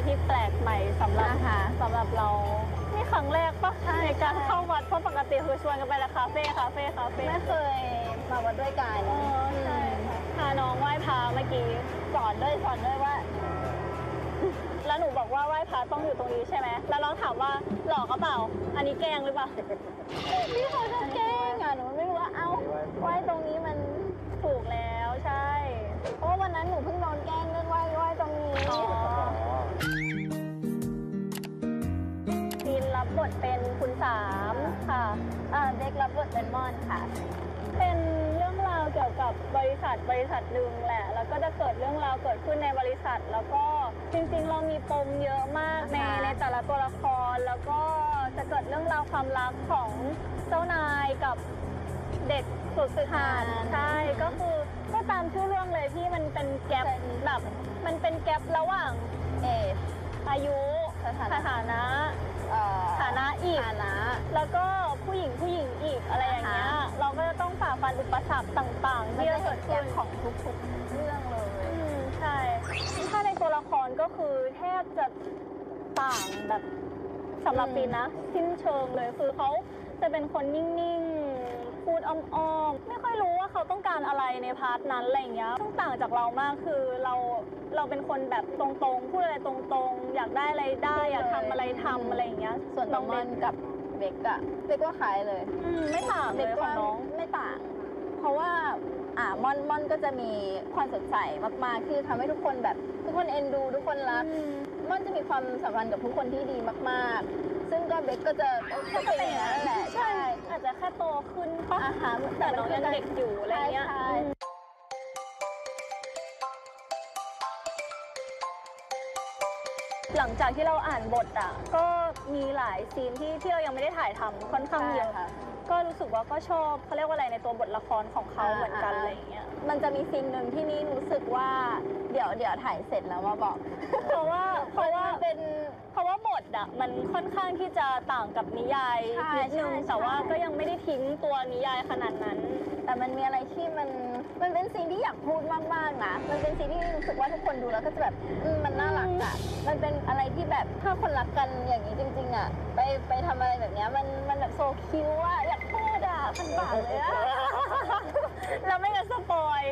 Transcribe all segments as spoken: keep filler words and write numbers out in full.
ที่แปลกใหม่สำหรับสำหรับเรานี่ครั้งแรกปะในการเข้าวัดเพราะปกติคือชวนกันไปละคาเฟ่คาเฟ่คาเฟ่ไม่เคยมาวัดด้วยกันใช่พาน้องไหว้พระเมื่อกี้สอนด้วยสอนด้วยว่าแล้วหนูบอกว่าไหว้พระต้องอยู่ตรงนี้ใช่ไหมแล้วน้องถามว่าหลอกกระเป๋าอันนี้แกล้งหรือเปล่าพี่เขาจะแกล้งอ่ะหนูไม่รู้ว่าเอ้าไหว้ตรงนี้มันถูกแล้วใช่เพราะวันนั้นหนูเพิ่งโดนแกล้งเรื่องไหว้ไหว้ตรงนี้ซีนรับบทเป็นคุณสามค่ะอ่าเด็กรับบทเป็นม่อนค่ะเป็นเรื่องราวเกี่ยวกับบริษัทบริษัทหนึ่งแหละแล้วก็จะเกิดเรื่องราวเกิดขึ้นในบริษัทแล้วก็จริงๆเรามีปมเยอะมากในในแต่ละตัวละครแล้วก็จะเกิดเรื่องราวความรักของเจ้านายกับเด็กฝึกงานใช่ก็คือก็ตามชื่อเรื่องเลยที่มันเป็นแกปแบบมันเป็นแกประหว่างเอจอายุสถานะฐานะอีกแล้วก็ผู้หญิงผู้หญิงอีกอะไรอย่างเงี้ยเราก็จะต้องฝ่าฟันอุปสรรคต่างๆที่จะเกิดขึ้นของทุกๆเรื่องเลยใช่ถ้าในตัวละครก็คือแทบจะต่างแบบสำหรับปีนะสิ้นเชิงเลยคือเขาจะเป็นคนนิ่งๆพูดอ้อมๆไม่ค่อยรู้ว่าเขาต้องการอะไรในพาร์ทนั้นอะไรอย่างเงี้ยต้องต่างจากเรามากคือเราเราเป็นคนแบบตรงๆพูดอะไรตรงๆอยากได้อะไรได้อยากทำอะไรทำอะไรอย่างเงี้ยส่วนน้องมันกับเบกอะเบกก็คล้ายเลยไม่ต่างเลยของน้องไม่ต่างเพราะว่าอ่ามอนมอนก็จะมีความสดใสมากๆที่ทำให้ทุกคนแบบทุกคนเอ็นดูทุกคนรักมอนจะมีความสัมพันธ์กับทุกคนที่ดีมากๆซึ่งก็เบกก็จะก็เป็นอย่างนั้นแหละใช่อาจจะแค่โตขึ้นปะแต่น้องยังเด็กอยู่อะไรเงี้ยหลังจากที่เราอ่านบทอ่ะก็มีหลายซีนที่ที่เรายังไม่ได้ถ่ายทำค่อนข้างเยอะก็รู้สึกว่าก็ชอบเขาเรียกว่าอะไรในตัวบทละครของเขาเหมือนกันอะไรอย่างเงี้ยมันจะมีซีนหนึ่งที่นี่รู้สึกว่าเดี๋ยวเดี๋ยวถ่ายเสร็จแล้วมาบอกเพราะว่าเพราะว่าเป็นเพราะว่าบทอ่ะมันค่อนข้างที่จะต่างกับนิยายนิดนึงแต่ว่าก็ยังไม่ได้ทิ้งตัวนิยายขนาดนั้นแต่มันมีอะไรที่มันมันเป็นซีนที่อยากพูดมากๆนะมันเป็นซีนที่รู้สึกว่าทุกคนดูแล้วก็จะแบบมันน่ารักอ่ะมันเป็นอะไรที่แบบถ้าคนรักกันอย่างนี้จริงๆอ่ะไปไปทำอะไรแบบนี้มันมันแบบโซคิวอ่ะอยากพูดอ่ะพันบาทเลยอ่ะเราไม่จะสปอย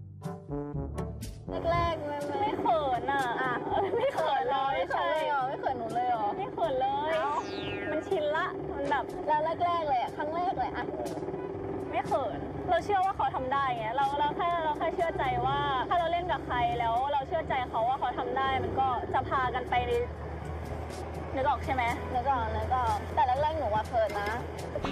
แรกๆมันไม่เขินอ่ะไม่เขินเลยไม่ใช่หรอไม่เขินหนูเลยหรอไม่เขินเลยมันชินละมันแบบแล้วแรกๆเลยอ่ะครั้งแรกเลยอ่ะไม่เขินเราเชื่อว่าเขาทำได้ไงเราเราแค่เราแค่เชื่อใจว่าถ้าเราเล่นกับใครแล้วเราเชื่อใจเขาว่าเขาทำได้มันก็จะพากันไปในนึกออกใช่ไหมนึกออกนึกออกแต่แรกๆหนูว่าเขินนะ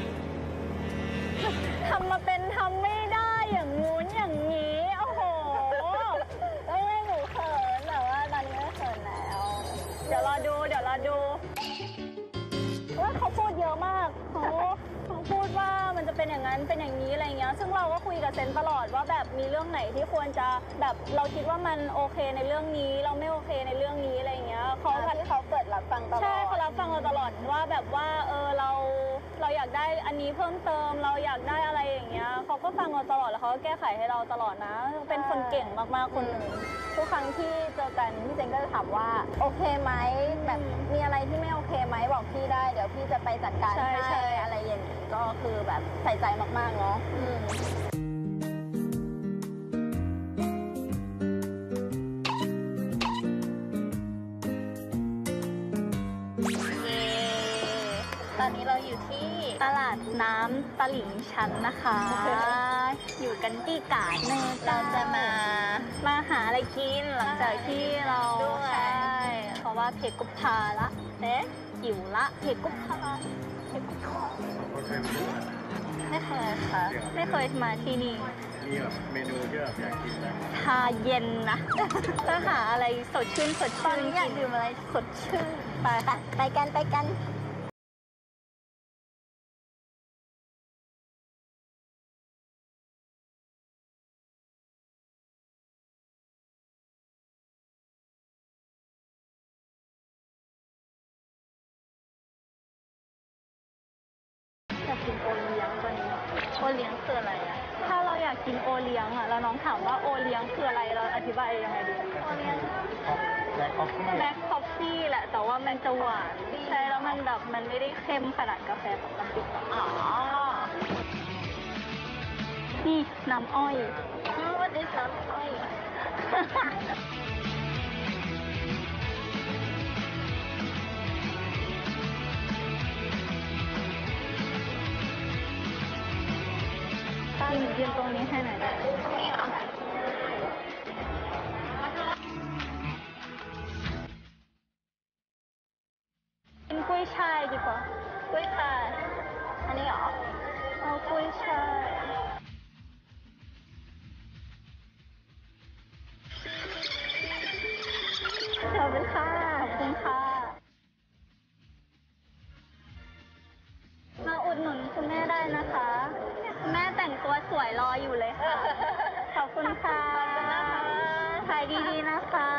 ทำมาเป็นทำไม่ได้อย่างงู้นอย่างนี้โอ้โหไม่ไม่หนูเขินแต่ว่าตอนนี้ไม่เขินแล้วเดี๋ยวรอดูเดี๋ยวรอดูว่าเขาพูดเยอะมากเขาเขาพูดว่ามันจะเป็นอย่างนั้นเป็นอย่างนี้อะไรเงี้ยซึ่งเราก็คุยกับเซนตลอดว่าแบบมีเรื่องไหนที่ควรจะแบบเราคิดว่ามันโอเคในเรื่องนี้เราไม่โอเคในเรื่องนี้อะไรเงี้ยเขาที่เขาเปิดรับฟังตลอดใช่เขารับฟังเราตลอดว่าแบบว่าเออเราเราอยากได้อันนี้เพิ่มเติมเราอยากได้อะไรอย่างเงี้ยเขาก็ฟังเราตลอดแล้วเขาก็แก้ไขให้เราตลอดนะเป็นคนเก่งมากๆคนหนึ่งทุกครั้งที่เจอกันพี่เจนก็จะถามว่าโอเคไหมแบบมีอะไรที่ไม่โอเคไหมบอกพี่ได้เดี๋ยวพี่จะไปจัดการให้อะไรอย่างนี้ก็คือแบบใส่ใจมากๆเนาะตอนนี้เราอยู่ที่ตลาดน้ำตลิ่งชันนะคะอยู่กันที่กาดเนอเราจะมามาหาอะไรกินหลังจากที่เราใช่เพราะว่าเพกุพาละเอ๊ะหิวละเพกุพาเพกุพาไม่เคยค่ะไม่เคยมาที่นี่มีแบบเมนูที่แบบอยากกินนะชาเย็นนะถ้าหาอะไรสดชื่นสดชื่นอยากดื่มอะไรสดชื่นไปไปกันไปกันอยากกินโอเลี้ยงตอนนี้โอเลี้ยงคืออะไรอะถ้าเราอยากกินโอเลี้ยงอะแล้วน้องถามว่าโอเลี้ยงคืออะไรเราอธิบายยังไงดีโอเลี้ยงแบล็คคอฟฟี่แบล็คคอฟฟซี่แหละแต่ว่ามันจะหวานใช่แล้วมันแบบมันไม่ได้เข้มขนาดกาแฟปกติอ๋อนี่น้ำอ้อยว่าดิน้ำอ้อยยืนยืนตรงนี้ให้หน่อยได้กินกุ้ยช่ายดีกว่ากุ้ยช่ายอันนี้เหรอเอากุ้ยช่ายขอบคุณค่ะขอบคุณค่ะมาอุดหนุนคุณแม่ได้นะคะคุณแม่แต่งตัวสวยรออยู่เลยค่ะขอบคุณค่ะขายดีๆนะคะ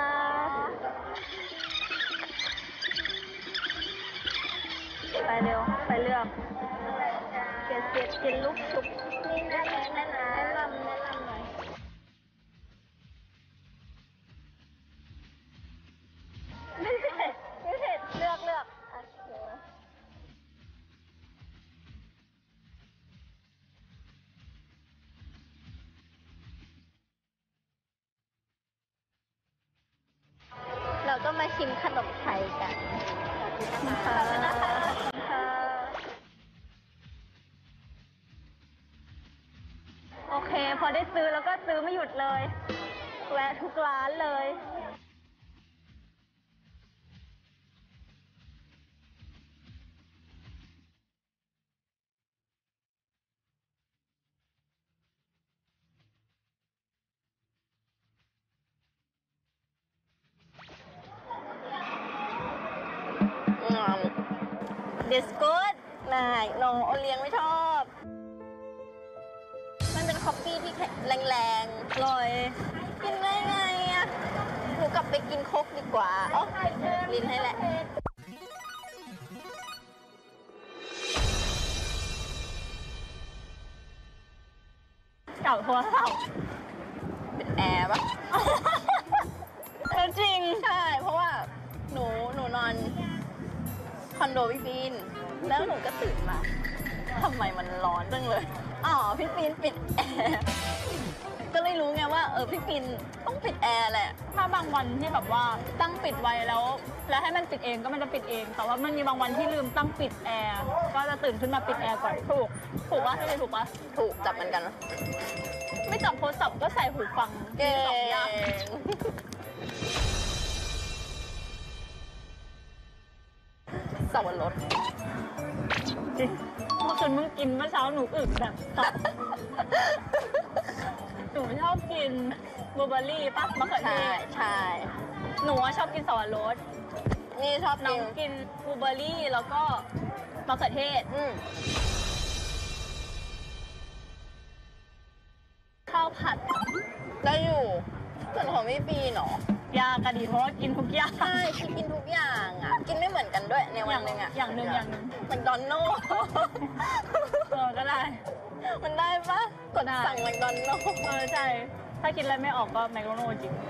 ไปเร็วไปเลือกเกลียดเกลียดกินลูกชุบนี่แนะนำแนะนำแนะนำแนะนำหน่อยไม่เผ็ดไม่เผ็ดเลือกเลือกโอเคเราก็มาชิมขนมไทยกันขอบคุณนะคะขอบคุณค่ะโอเคพอได้ซื้อแล้วก็ซื้อไม่หยุดเลยแวะทุกร้านเลยดิสกูดนายน้องโอเลี้ยงไม่ชอบมันเป็นคอฟฟี่ที่แรงๆอร่อยกินได้ไงอะหนูกลับไปกินโค้กดีกว่าอ๋อลิ้นให้แหละเก่าโทรศัพท์เป็นแอร์ปะจริงใช่เพราะว่าหนูหนูนอนคอนโดพี่ปีนแล้วหนูก็ตื่นมาทำไมมันร้อนจังเลยอ๋อพี่ปีนปิดแอร์ก็เลยรู้ไงว่าเออพี่ปีนต้องปิดแอร์แหละถ้าบางวันที่แบบว่าตั้งปิดไว้แล้วแล้วให้มันปิดเองก็มันจะปิดเองแต่ว่ามันมีบางวันที่ลืมตั้งปิดแอร์ก็จะตื่นขึ้นมาปิดแอร์ก่อนถูกถูกปะใช่ถูกปะถูกจับมันกันไม่จับโทรศัพท์ก็ใส่หูฟังเก่งสับปะรดจริงเมื่อคืนมึงกินเมื่อเช้าหนูอึแบบตับหนูชอบกินบลูเบอร์รี่ปะมะเขือเทศใช่หนูชอบกินสับปะรดนี่ชอบน้องกินบลูเบอร์รี่แล้วก็มะเขือเทศข้าวผัดได้อยู่ส่วนของพี่ปีเนาะยากระดีเพราะว่ากินทุกอย่างใช่กินทุกอย่างอ่ะกินไม่เหมือนกันด้วยในวันหนึ่งอ่ะอย่างหนึ่งอย่างหนึ่งแมคโดนัลด์เออก็ได้มันได้ปะกดสั่งแมคโดนัลด์เออใช่ถ้าคิดอะไรไม่ออกก็แมคโดนัลด์จริง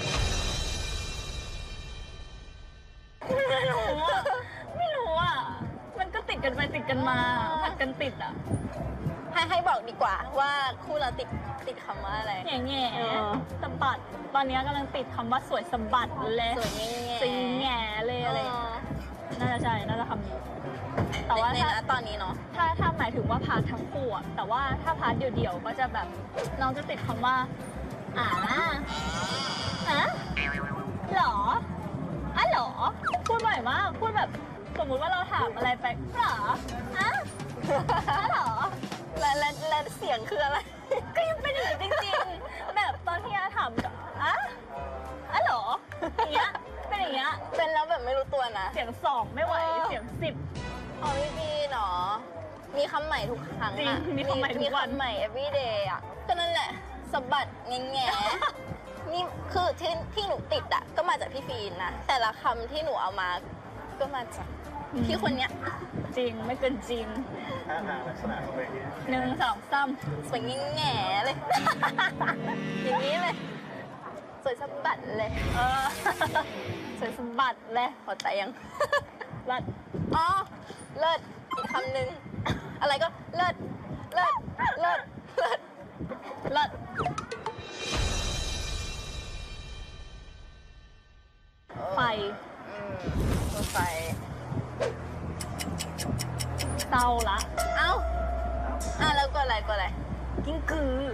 ไม่รู้อ่ะไม่รู้อ่ะมันก็ติดกันไปติดกันมาผัดกันติดอ่ะให้ให้บอกดีกว่าว่าคู่เราติดติดคำว่าอะไรแง่แง่สะบัดตอนนี้กำลังติดคำว่าสวยสะบัดเลยสวยแง่สีแง่เลยอะไรน่าจะใช่น่าจะคำนี้แต่ว่าถ้าตอนนี้เนาะถ้าถ้าหมายถึงว่าพาร์ททั้งคู่อะแต่ว่าถ้าพาร์ทเดี่ยวๆก็จะแบบน้องจะติดคำว่าอ่าอะหรออ่ะหรอพูดบ่อยมากพูดแบบสมมติว่าเราถามอะไรไปหรออ่ะหรอและและและเสียงคืออะไรก็ยังเป็นอย่างนี้จริงๆแบบตอนที่อาถามกับอ่ะอ่ะหรออย่างเงี้ยเป็นอย่างเงี้ยเป็นแล้วแบบไม่รู้ตัวนะเสียงสองไม่ไหวเสียงสิบอ๋อพี่พีเนาะมีคำใหม่ทุกครั้งอะมีคำใหม่ทุกวันใหม่ everyday อะก็นั่นแหละสะบัดแง่แง่นี่คือที่ที่หนูติดอะก็มาจากพี่ฟีนนะแต่ละคำที่หนูเอามาก็มาจากพี่คนเนี้ยจริงไม่เกินจริงท่าทางลักษณะเป็นหนึ่งสองสามสวยแง่เลยอย่างนี้เลยสวยสะบัดเลยเออสวยสะบัดเลยพอใจยังเลิศอ๋อ เลิศ อีกคำหนึ่ง อะไรก็เลิศ เลิศ เลิศ เลิศ เลิศไฟอืมรถไฟเศร้าละเอ้า อ่ะแล้วก็อะไรก็อะไรกิ้งกือ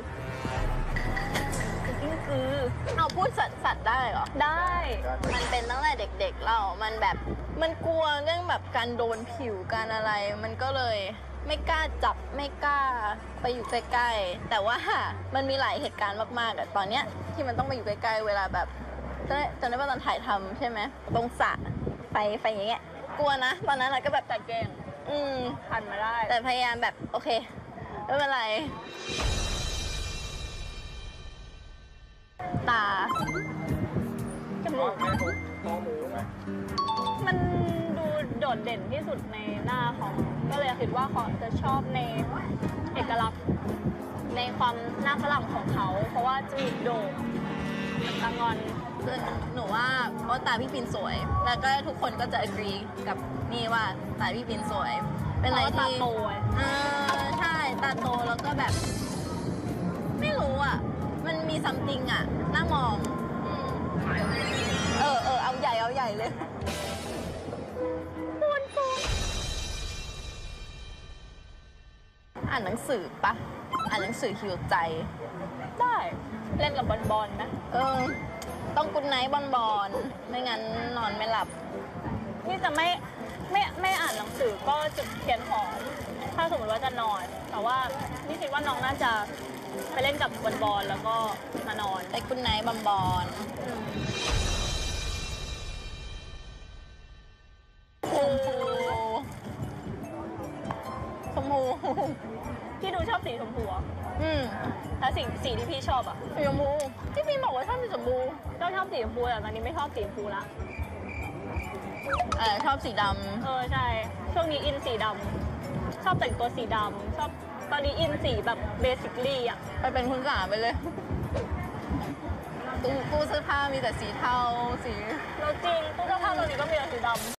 กิ้งกือเอาพูดสัตว์สัตว์ได้เหรอได้มันเป็นตั้งแต่เด็กๆเรามันแบบ มันกลัวเรื่องแบบการโดนผิวการอะไร มันก็เลยไม่กล้าจับไม่กล้าไปอยู่ใกล้ๆ แต่ว่ามันมีหลายเหตุการณ์มากๆอะตอนเนี้ยที่มันต้องมาอยู่ใกล้ๆ เวลาแบบจำได้จำได้ว่าตอนถ่ายทำใช่ไหมตรงสระไฟไฟอย่างเงี้ย กลัวนะ ตอนนั้นเราก็แบบแต่เก่งอืมผ่านมาได้แต่พยายามแบบโอเคไม่เป็นไร ตาจมูกไม่ถูกมองหมูไหมมันดูโดดเด่นที่สุดในหน้าของ ก็เลยคิดว่าเขาจะชอบในเอกลักษณ์ ในความหน้าฝรั่งของเขา เพราะว่าจมูกโด่งตางอนคือหนูว่าเพราะตาพี่ปินสวย แล้วก็ทุกคนก็จะ agree กับนี่ว่าตาพี่ปินสวย เป็นอะไรตาที่โตยเออใช่ตาโตแล้วก็แบบ ไม่รู้อ่ะ มันมี something อ่ะน่ามองอืมเออเออเอาใหญ่เอาใหญ่เลยปูนปูนอ่านหนังสือปะอ่านหนังสือหิวใจได้ เล่นกับบอลบอลนะเออ ต้องกุนไนท์บอลบอลไม่งั้นนอนไม่หลับนี่จะไม่ไม่ไม่อ่านหนังสือก็จุดเทียนหอม ถ้าสมมติว่าจะนอน แต่ว่านี่คิดว่าน้องน่าจะไปเล่นกับบอลบอลแล้วก็มานอนไปกุนไนท์บอลบอลอืมชมพูชมพูพี่ดูชอบสีชมพูอะอืมถ้าสีสีที่พี่ชอบอะสีชมพูที่พี่บอกว่าชอบสีชมพูก็ชอบสีชมพูแต่ตอนนี้ไม่ชอบสีชมพูละเออชอบสีดเออใช่ ช่วงนี้อินสีดำชอบแต่งตัวสีดำชอบตอนนี้อินสีแบบเบสิคลี่อะำไปเป็นคุณสาไปเลยตู้ตู้เสื้อผ้ามีแต่สีเทาสีเราจริงตู้เสื้อผ้าตอนนี้ก็มีแต่สีดำ